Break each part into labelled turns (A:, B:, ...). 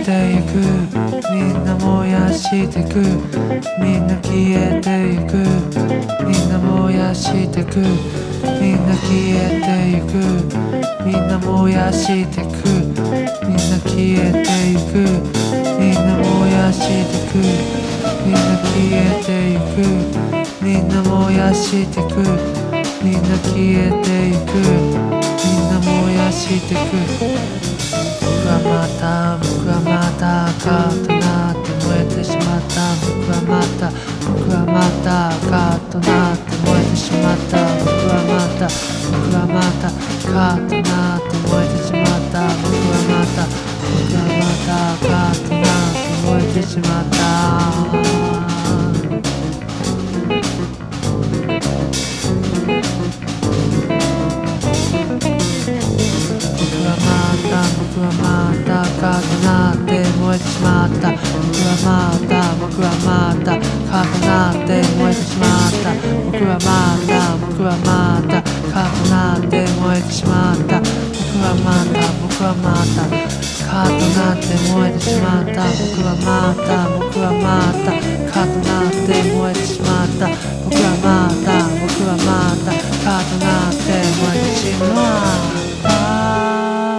A: てゆく、みんな燃やしてく、みんな消えてゆく、みんな燃やしてく、みんな消えてゆく、みんな燃やしてく、みんな消えてゆく、みんな燃やしてく、みんな消えてゆく、みんな燃やしてく、みんな消えてゆく、みんな燃やしてく。僕はまた赤となって燃えてしまった。僕はまた赤となって燃えてしまった。僕はまた赤となって燃えてしまった。僕はまた赤となって燃えてしまった。僕はまた赤となって燃えてしまった。僕はまた赤となって燃えてしまった。僕はまた赤となって燃えてしまった。僕はまた赤となって燃えてしまった。僕はまた赤となって燃えてしまった。僕はまた赤となって燃えてしまった。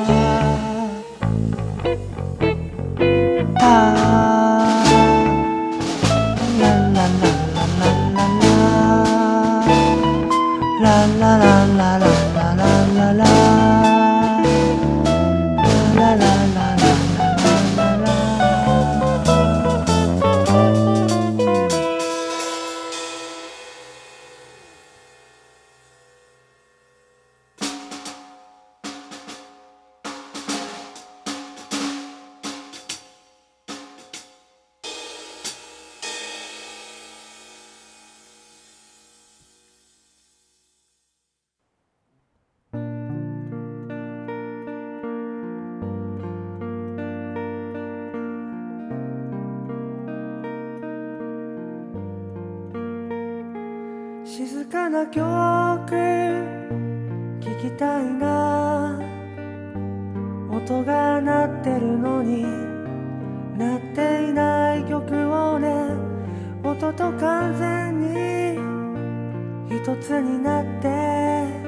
B: 静かな曲聴きたいな。音が鳴ってるのに鳴っていない曲をね、音と完全に一つになって